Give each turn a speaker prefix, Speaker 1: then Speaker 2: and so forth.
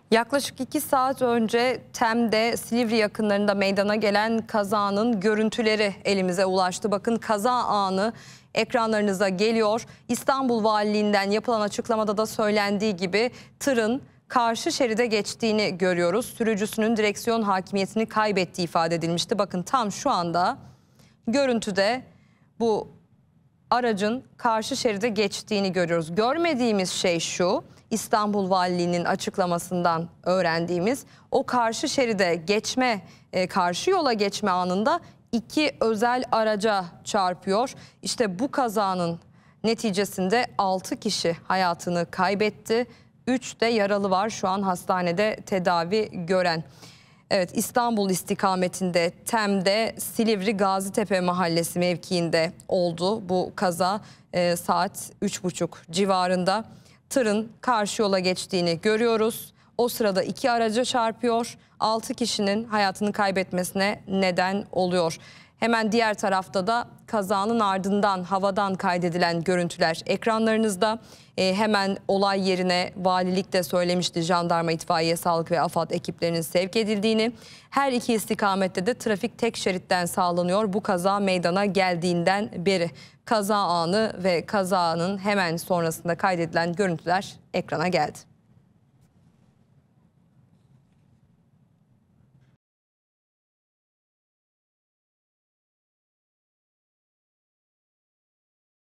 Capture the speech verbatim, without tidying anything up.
Speaker 1: Yaklaşık iki saat önce Tem'de Silivri yakınlarında meydana gelen kazanın görüntüleri elimize ulaştı. Bakın kaza anı ekranlarınıza geliyor. İstanbul Valiliğinden yapılan açıklamada da söylendiği gibi tırın karşı şeride geçtiğini görüyoruz. Sürücüsünün direksiyon hakimiyetini kaybettiği ifade edilmişti. Bakın tam şu anda görüntüde bu aracın karşı şeride geçtiğini görüyoruz. Görmediğimiz şey şu: İstanbul Valiliği'nin açıklamasından öğrendiğimiz o karşı şeride geçme, karşı yola geçme anında iki özel araca çarpıyor. İşte bu kazanın neticesinde altı kişi hayatını kaybetti. üç de yaralı var şu an hastanede tedavi gören. Evet, İstanbul istikametinde Tem'de Silivri Gazitepe Mahallesi mevkiinde oldu bu kaza. E, saat üç buçuk civarında tırın karşı yola geçtiğini görüyoruz. O sırada iki araca çarpıyor. altı kişinin hayatını kaybetmesine neden oluyor. Hemen diğer tarafta da kazanın ardından havadan kaydedilen görüntüler ekranlarınızda. E, hemen olay yerine valilik de söylemişti, jandarma, itfaiye, sağlık ve AFAD ekiplerinin sevk edildiğini. Her iki istikamette de trafik tek şeritten sağlanıyor bu kaza meydana geldiğinden beri. Kaza anı ve kazanın hemen sonrasında kaydedilen görüntüler ekrana geldi.